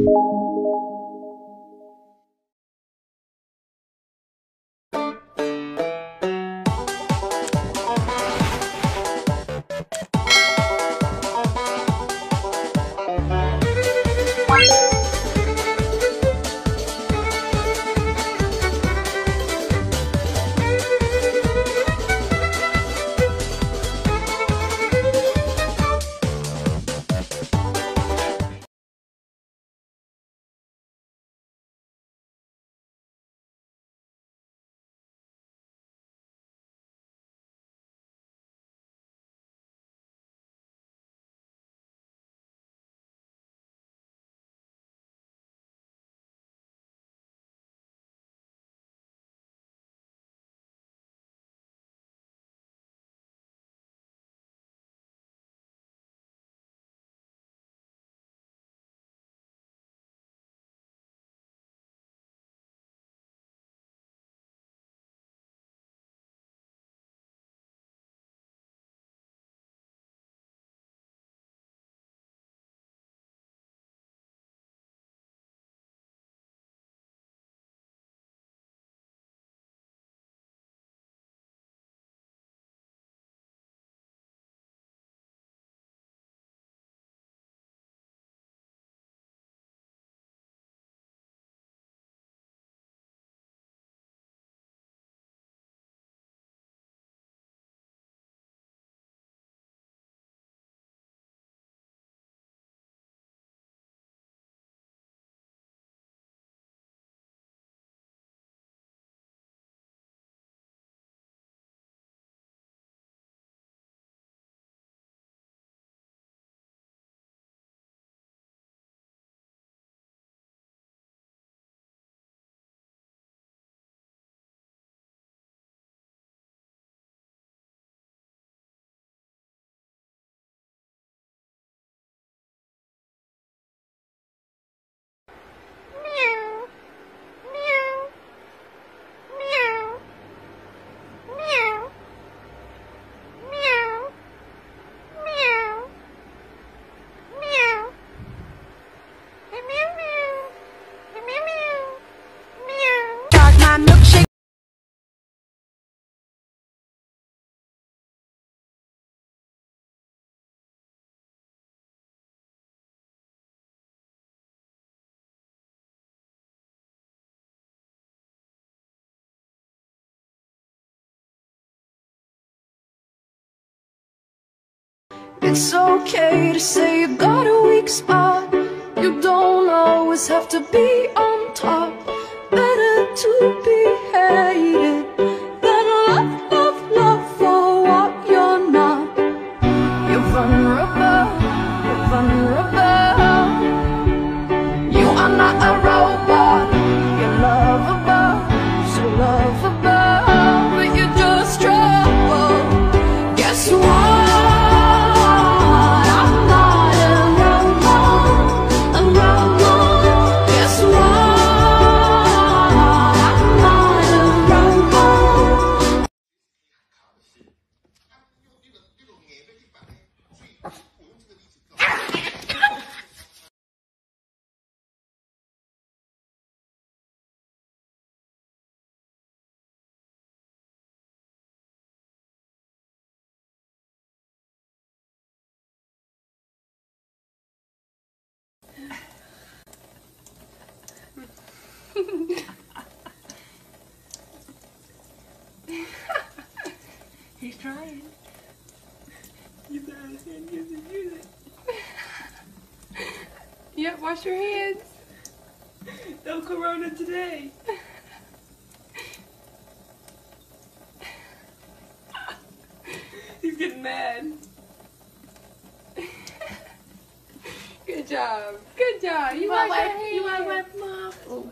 It's okay to say you got a weak spot. You don't always have to be on top. Better to be hated than love for what you're not. You're vulnerable, you're vulnerable. You are not a robot. You're lovable, so lovable, but you're just trouble. Guess what? He's trying. Use it, use it. Yep, wash your hands. No corona today. He's getting mad. Good job. Good job. You want to wipe them off? Oh.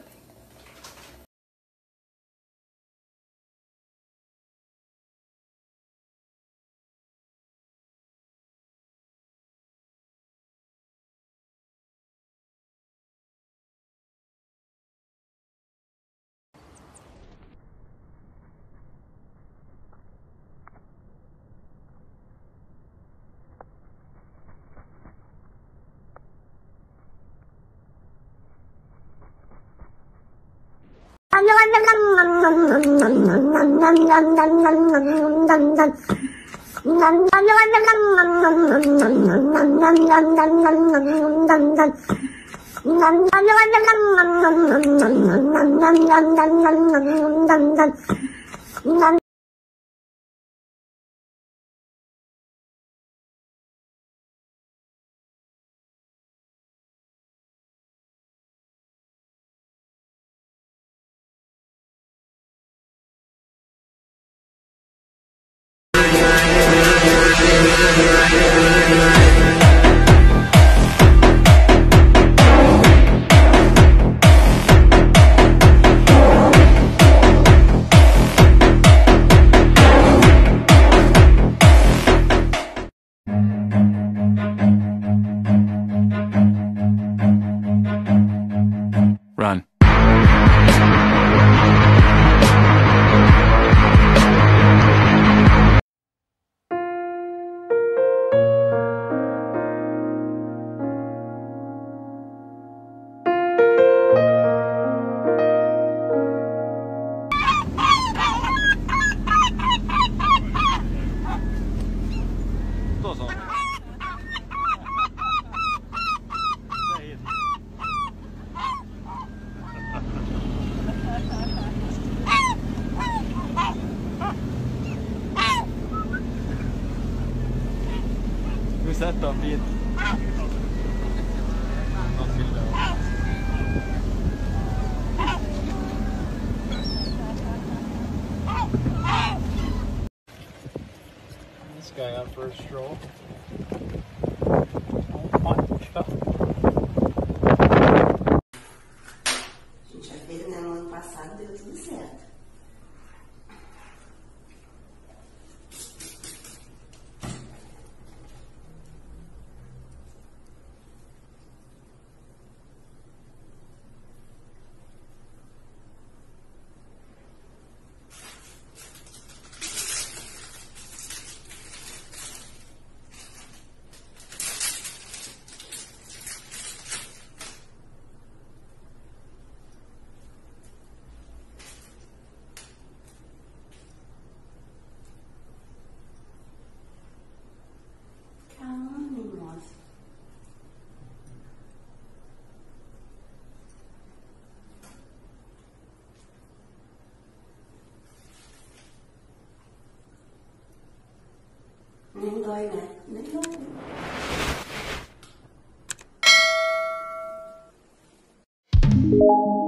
Run. Who's that David? This guy out for a stroll. A gente já fez, né? No ano passado deu tudo certo. Nem dói, né? Nem dói.